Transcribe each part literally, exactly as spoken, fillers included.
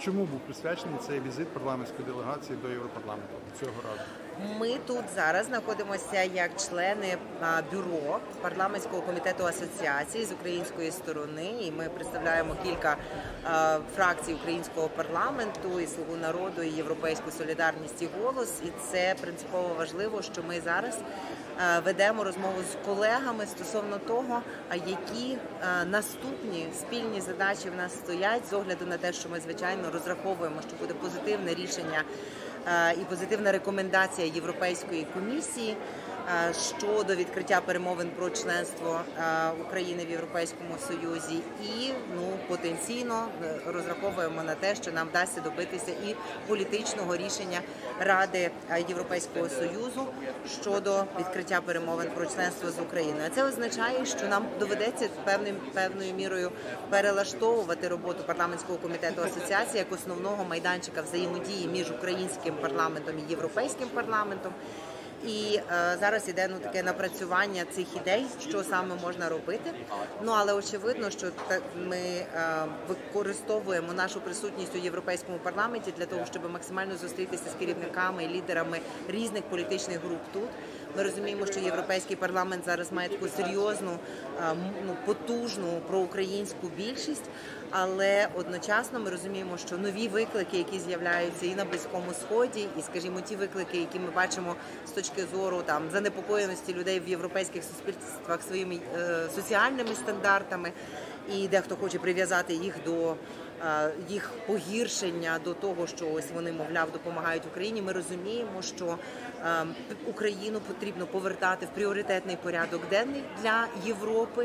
чому був присвячений цей візит парламентської делегації до Європарламенту цього разу? Ми тут зараз знаходимося як члени бюро парламентського комітету асоціації з української сторони, і ми представляємо кілька фракцій українського парламенту, і «Слугу народу», і «Європейську солідарність», і «Голос». І це принципово важливо, що ми зараз ведемо розмову з колегами стосовно того, які наступні спільні задачі в нас стоять, з огляду на те, що ми, звичайно, розраховуємо, що буде позитивне рішення і позитивна рекомендація Європейської комісії щодо відкриття перемовин про членство України в Європейському Союзі, і ну, потенційно розраховуємо на те, що нам вдасться добитися і політичного рішення Ради Європейського Союзу щодо відкриття перемовин про членство з Україною. Це означає, що нам доведеться певним, певною мірою перелаштовувати роботу парламентського комітету асоціації як основного майданчика взаємодії між українським парламентом і європейським парламентом. І е, зараз іде ну, таке напрацювання цих ідей, що саме можна робити. Ну, але очевидно, що та, ми е, використовуємо нашу присутність у Європейському парламенті для того, щоб максимально зустрітися з керівниками і лідерами різних політичних груп тут. Ми розуміємо, що Європейський парламент зараз має таку серйозну, е, ну, потужну проукраїнську більшість, але одночасно ми розуміємо, що нові виклики, які з'являються і на Близькому Сході, і, скажімо, ті виклики, які ми бачимо з точки зору там занепокоєності людей в європейських суспільствах своїми е, соціальними стандартами, і дехто хоче прив'язати їх до е, їх погіршення до того, що ось вони, мовляв, допомагають Україні. Ми розуміємо, що е, Україну потрібно повертати в пріоритетний порядок денний для Європи.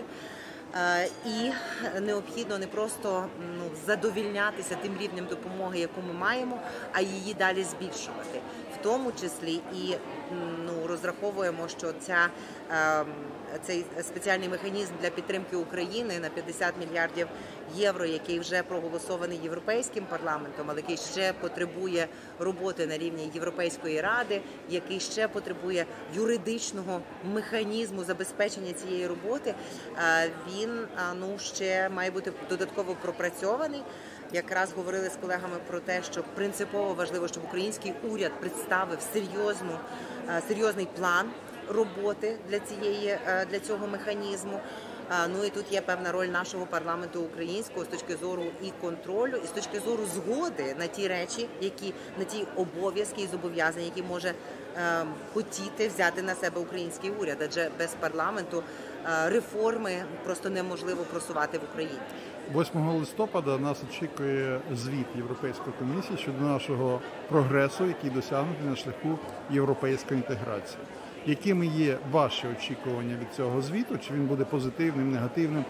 І необхідно не просто ну, задовільнятися тим рівнем допомоги, яку ми маємо, а її далі збільшувати. В тому числі і ну, розраховуємо, що ця, цей спеціальний механізм для підтримки України на п'ятдесят мільярдів євро, який вже проголосований Європейським парламентом, але який ще потребує роботи на рівні Європейської ради, який ще потребує юридичного механізму забезпечення цієї роботи, він ну, ще має бути додатково пропрацьований. Якраз говорили з колегами про те, що принципово важливо, щоб український уряд представив серйозну, серйозний план роботи для, цієї, для цього механізму. Ну і тут є певна роль нашого парламенту українського з точки зору і контролю, і з точки зору згоди на ті речі, які на ті обов'язки і зобов'язання, які може е, хотіти взяти на себе український уряд, адже без парламенту е, реформи просто неможливо просувати в Україні. восьмого листопада нас очікує звіт Європейської комісії щодо нашого прогресу, який досягнутий на шляху європейської інтеграції. Якими є ваші очікування від цього звіту? Чи він буде позитивним, негативним?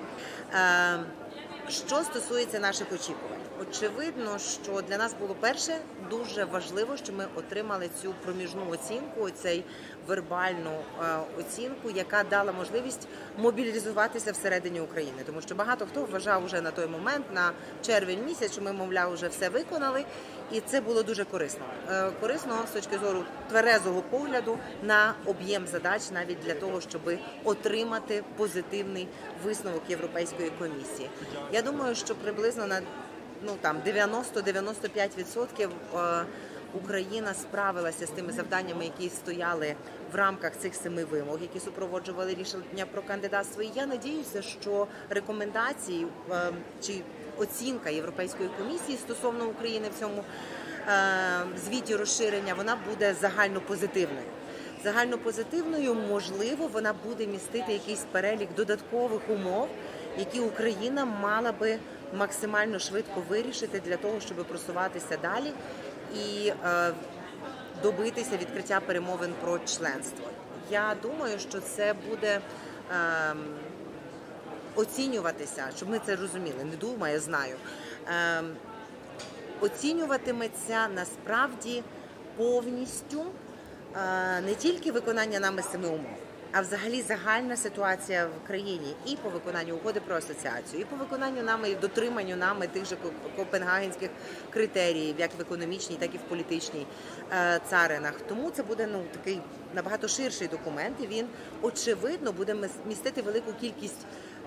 Що стосується наших очікувань, очевидно, що для нас було перше дуже важливо, що ми отримали цю проміжну оцінку, цей вербальну оцінку, яка дала можливість мобілізуватися всередині України. Тому що багато хто вважав вже на той момент, на червень місяць, що ми, мовляв, вже все виконали. І це було дуже корисно. Корисно з точки зору тверезого погляду на об'єм задач, навіть для того, щоб отримати позитивний висновок Європейської комісії. Я думаю, що приблизно на ну, там, дев'яносто - дев'яносто п'ять відсотків Україна справилася з тими завданнями, які стояли в рамках цих семи вимог, які супроводжували рішення про кандидатство. І я надіюся, що рекомендації чи оцінка Європейської комісії стосовно України в цьому звіті розширення, вона буде загальнопозитивною. Загальнопозитивною, можливо, вона буде містити якийсь перелік додаткових умов, які Україна мала би максимально швидко вирішити для того, щоб просуватися далі і е, добитися відкриття перемовин про членство. Я думаю, що це буде е, оцінюватися, щоб ми це розуміли, не думаю, знаю, е, оцінюватиметься насправді повністю е, не тільки виконання нами семи умов, а взагалі загальна ситуація в країні і по виконанню угоди про асоціацію, і по виконанню нами, і дотриманню нами тих же копенгагенських критеріїв, як в економічній, так і в політичній е, царинах. Тому це буде ну, такий набагато ширший документ, і він, очевидно, буде містити велику кількість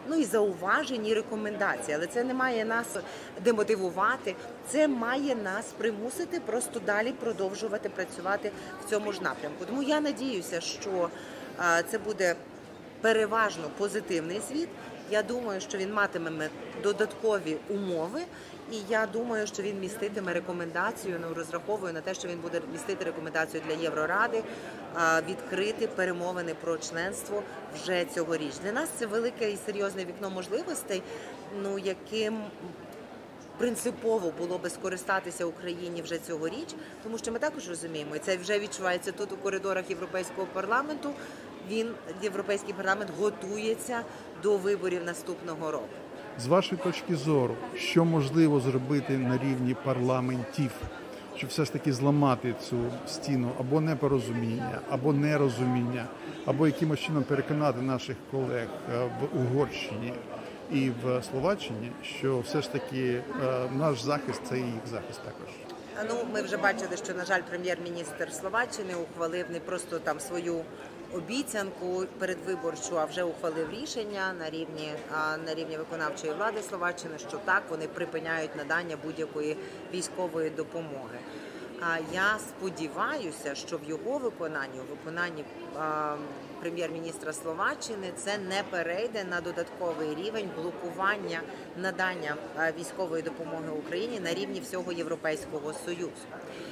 ну і зауважень, і рекомендацій. Але це не має нас демотивувати, це має нас примусити просто далі продовжувати працювати в цьому ж напрямку. Тому я надіюся, що це буде переважно позитивний звіт. Я думаю, що він матиме додаткові умови, і я думаю, що він міститиме рекомендацію, ну, розраховую на те, що він буде містити рекомендацію для Євроради відкрити перемовини про членство вже цьогоріч. Для нас це велике і серйозне вікно можливостей, ну, яким принципово було би скористатися Україні вже цьогоріч, тому що ми також розуміємо, і це вже відчувається тут у коридорах Європейського парламенту, він, Європейський парламент, готується до виборів наступного року. З вашої точки зору, що можливо зробити на рівні парламентів, щоб все ж таки зламати цю стіну або непорозуміння, або нерозуміння, або якимось чином переконати наших колег в Угорщині і в Словаччині, що все ж таки наш захист – це і їх захист також? Ну, ми вже бачили, що, на жаль, прем'єр-міністр Словаччини ухвалив не просто там свою обіцянку передвиборчу, а вже ухвалив рішення на рівні, на рівні виконавчої влади Словаччини, що так, вони припиняють надання будь-якої військової допомоги. А я сподіваюся, що в його виконанні, у виконанні прем'єр-міністра Словаччини, це не перейде на додатковий рівень блокування надання військової допомоги Україні на рівні всього Європейського Союзу.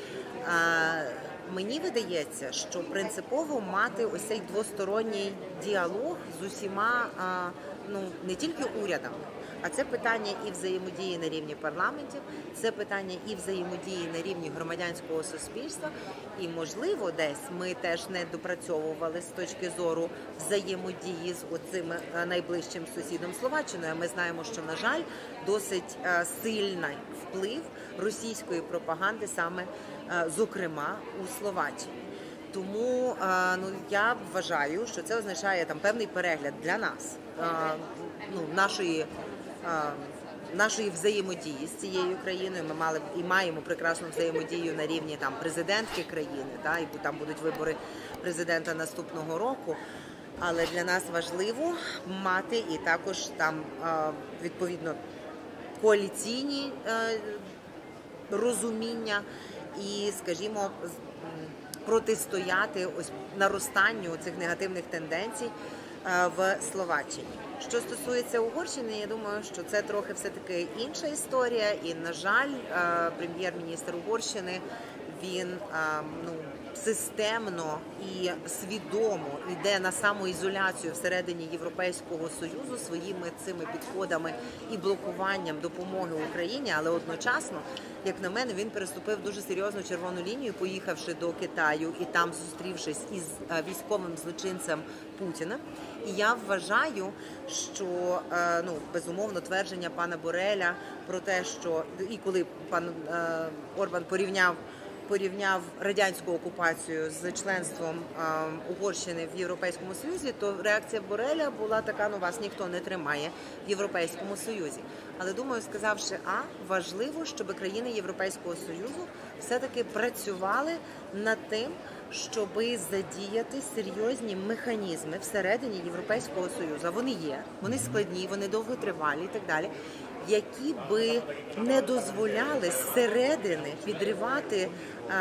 Мені видається, що принципово мати ось цей двосторонній діалог з усіма, ну, не тільки урядами, а це питання і взаємодії на рівні парламентів, це питання і взаємодії на рівні громадянського суспільства. І, можливо, десь ми теж не допрацьовували з точки зору взаємодії з оцим найближчим сусідом Словаччиною. Ми знаємо, що, на жаль, досить сильний вплив російської пропаганди саме, зокрема, у Словаччині. Тому ну, я вважаю, що це означає там певний перегляд для нас, ну, нашої, нашої взаємодії з цією країною. Ми мали і маємо прекрасну взаємодію на рівні там президентки країни, та, і там будуть вибори президента наступного року. Але для нас важливо мати і також там відповідно коаліційні розуміння і, скажімо, протистояти ось наростанню цих негативних тенденцій в Словаччині. Що стосується Угорщини, я думаю, що це трохи все-таки інша історія, і, на жаль, прем'єр-міністр Угорщини, він, ну, системно і свідомо йде на самоізоляцію всередині Європейського Союзу своїми цими підходами і блокуванням допомоги Україні, але одночасно, як на мене, він переступив дуже серйозну червону лінію, поїхавши до Китаю і там зустрівшись із військовим злочинцем Путіним. І я вважаю, що, ну, безумовно, твердження пана Бореля про те, що і коли пан Орбан порівняв порівняв радянську окупацію з членством а, Угорщини в Європейському Союзі, то реакція Бореля була така: ну, вас ніхто не тримає в Європейському Союзі. Але, думаю, сказавши А, важливо, щоб країни Європейського Союзу все-таки працювали над тим, щоб задіяти серйозні механізми всередині Європейського Союзу. Вони є, вони складні, вони довготривалі і так далі, які би не дозволяли зсередини підривати е,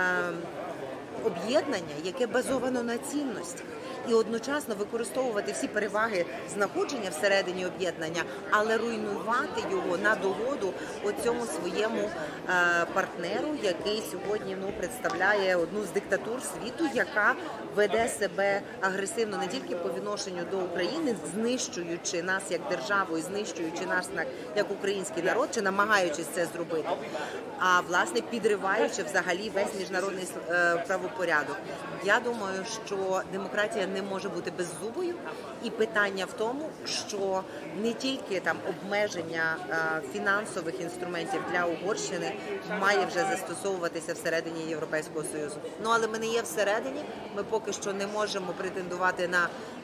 об'єднання, яке базовано на цінностях, і одночасно використовувати всі переваги знаходження всередині об'єднання, але руйнувати його на догоду оцьому своєму е, партнеру, який сьогодні, ну, представляє одну з диктатур світу, яка веде себе агресивно не тільки по відношенню до України, знищуючи нас як державу і знищуючи нас як український народ, чи намагаючись це зробити, а, власне, підриваючи взагалі весь міжнародний е, правопорядок. Я думаю, що демократія не може бути беззубою, і питання в тому, що не тільки там обмеження е, фінансових інструментів для Угорщини має вже застосовуватися всередині Європейського Союзу. Ну, але ми не є всередині, ми поки що не можемо претендувати на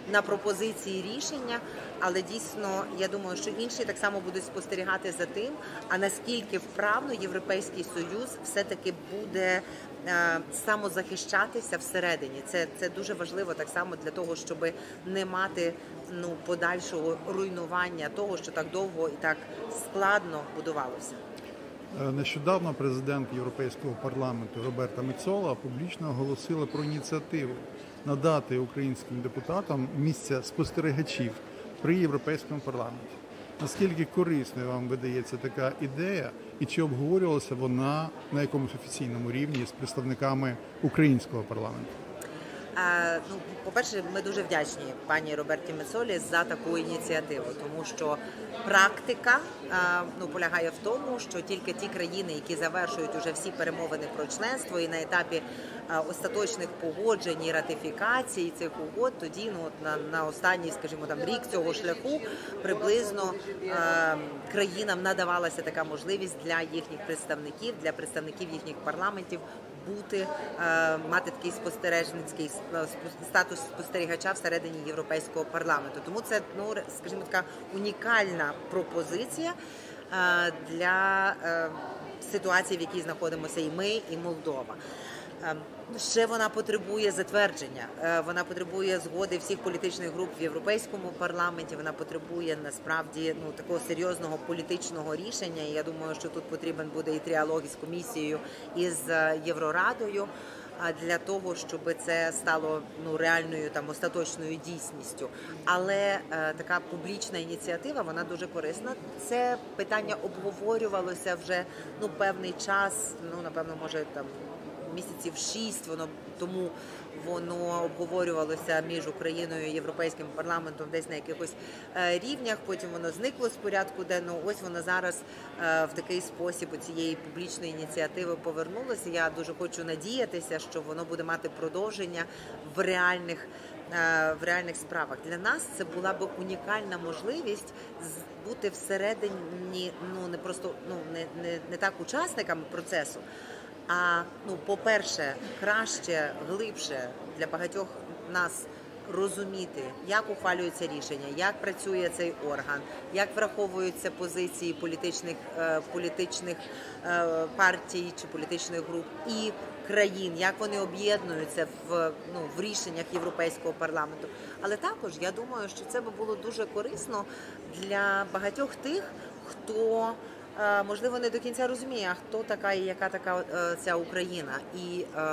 на пропозиції рішення, але дійсно, я думаю, що інші так само будуть спостерігати за тим, а наскільки вправно Європейський Союз все-таки буде е, самозахищатися всередині. Це, це дуже важливо так само для того, щоб не мати ну, подальшого руйнування того, що так довго і так складно будувалося. Нещодавно президент Європейського парламенту Роберта Мецола публічно оголосила про ініціативу надати українським депутатам місце спостерігачів при Європейському парламенті. Наскільки корисною вам видається така ідея і чи обговорювалася вона на якомусь офіційному рівні з представниками українського парламенту? Ну, по-перше, ми дуже вдячні пані Роберті Мецолі за таку ініціативу, тому що практика ну, полягає в тому, що тільки ті країни, які завершують уже всі перемовини про членство і на етапі остаточних погоджень і ратифікації цих угод, тоді ну, на, на останній, скажімо, там, рік цього шляху приблизно е, країнам надавалася така можливість для їхніх представників, для представників їхніх парламентів бути, е, мати такий спостережницький статус спостерігача всередині Європейського парламенту. Тому це, ну, скажімо, така унікальна пропозиція е, для е, ситуації, в якій знаходимося і ми, і Молдова. Ще вона потребує затвердження, вона потребує згоди всіх політичних груп в Європейському парламенті, вона потребує насправді ну, такого серйозного політичного рішення. І я думаю, що тут потрібен буде і тріалог із комісією, і з Єврорадою, для того, щоб це стало ну, реальною там остаточною дійсністю. Але е, така публічна ініціатива, вона дуже корисна. Це питання обговорювалося вже ну, певний час, ну, напевно, може там місяців шість, воно тому воно обговорювалося між Україною і Європейським парламентом десь на якихось е, рівнях, потім воно зникло з порядку денного, ось воно зараз е, в такий спосіб у цієї публічної ініціативи повернулося. Я дуже хочу надіятися, що воно буде мати продовження в реальних в реальних справах. Для нас це була б унікальна можливість бути всередині, ну не просто ну не, не, не так учасниками процесу, а ну, по-перше, краще, глибше для багатьох нас розуміти, як ухвалюються рішення, як працює цей орган, як враховуються позиції політичних, е, політичних е, партій чи політичних груп і країн, як вони об'єднуються в, ну, в рішеннях Європейського парламенту. Але також, я думаю, що це би було дуже корисно для багатьох тих, хто можливо, не до кінця розуміє, а хто така і яка така ця Україна, і е,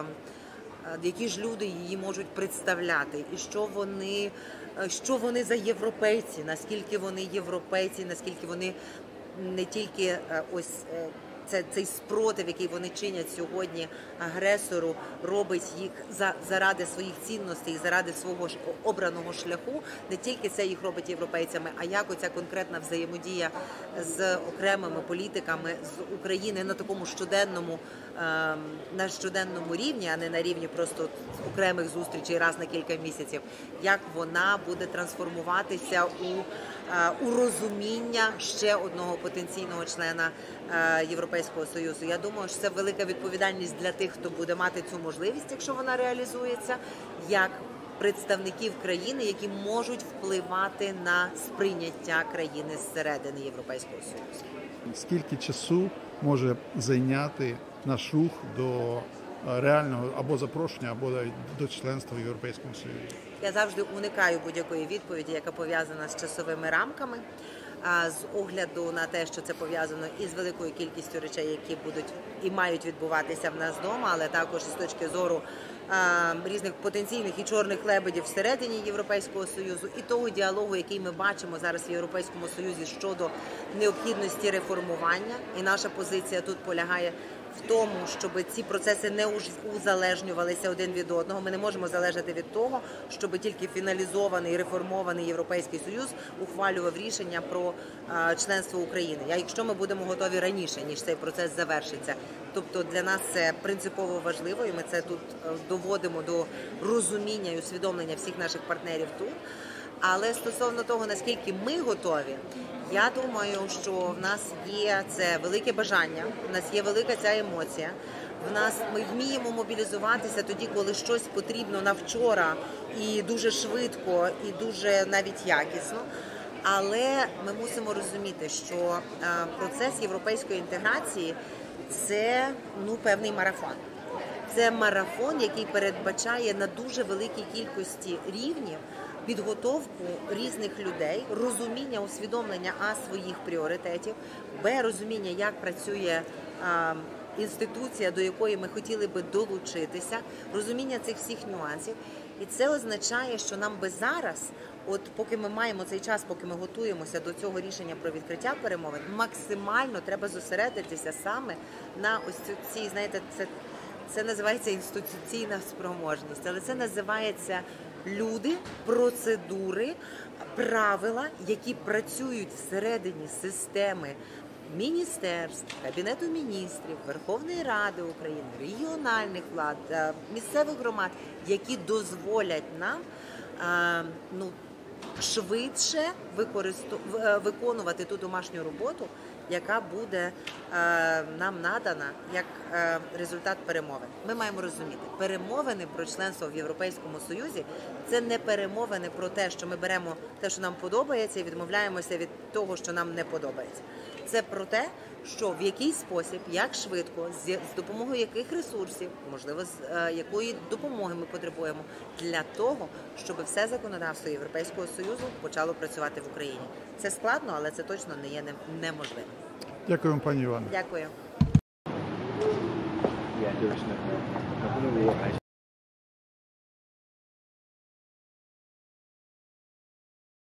які ж люди її можуть представляти, і що вони, що вони за європейці, наскільки вони європейці, наскільки вони не тільки ось це, цей спротив, який вони чинять сьогодні агресору, робить їх за, заради своїх цінностей, заради свого ж обраного шляху. Не тільки це їх робить європейцями, а як оця конкретна взаємодія з окремими політиками з України на такому щоденному, на щоденному рівні, а не на рівні просто окремих зустрічей раз на кілька місяців, як вона буде трансформуватися у, у розуміння ще одного потенційного члена Європейського Союзу. Я думаю, що це велика відповідальність для тих, хто буде мати цю можливість, якщо вона реалізується, як представників країни, які можуть впливати на сприйняття країни зсередини Європейського Союзу. Скільки часу може зайняти наш рух до реального або запрошення, або до членства в Європейському Союзі? Я завжди уникаю будь-якої відповіді, яка пов'язана з часовими рамками, з огляду на те, що це пов'язано із великою кількістю речей, які будуть і мають відбуватися в нас вдома, але також з точки зору а, різних потенційних і чорних лебедів всередині Європейського Союзу, і того діалогу, який ми бачимо зараз в Європейському Союзі щодо необхідності реформування. І наша позиція тут полягає в тому, щоб ці процеси не узалежнювалися один від одного. Ми не можемо залежати від того, щоб тільки фіналізований, реформований Європейський Союз ухвалював рішення про а, членство України. А якщо ми будемо готові раніше, ніж цей процес завершиться. Тобто для нас це принципово важливо, і ми це тут доводимо до розуміння і усвідомлення всіх наших партнерів тут. Але стосовно того, наскільки ми готові, я думаю, що в нас є це велике бажання, в нас є велика ця емоція, В нас ми вміємо мобілізуватися тоді, коли щось потрібно на вчора і дуже швидко, і дуже навіть якісно. Але ми мусимо розуміти, що процес європейської інтеграції – це ну, певний марафон. Це марафон, який передбачає на дуже великій кількості рівнів підготовку різних людей, розуміння, усвідомлення а своїх пріоритетів, б розуміння, як працює а, інституція, до якої ми хотіли би долучитися, розуміння цих всіх нюансів. І це означає, що нам би зараз, от поки ми маємо цей час, поки ми готуємося до цього рішення про відкриття перемовин, максимально треба зосередитися саме на ось цій, знаєте, це, це називається інституційна спроможність, але це називається люди, процедури, правила, які працюють всередині системи міністерств, Кабінету міністрів, Верховної Ради України, регіональних влад, місцевих громад, які дозволять нам ну, швидше використов... виконувати ту домашню роботу, яка буде е, нам надана як е, результат перемовин. Ми маємо розуміти, перемовини про членство в Європейському Союзі – це не перемовини про те, що ми беремо те, що нам подобається, і відмовляємося від того, що нам не подобається. Це про те, що в який спосіб, як швидко, з, з допомогою яких ресурсів, можливо, з е, якої допомоги ми потребуємо для того, щоб все законодавство Європейського Союзу почало працювати в Україні. Це складно, але це точно не є неможливим. Дякую вам, пані Івано. Дякую.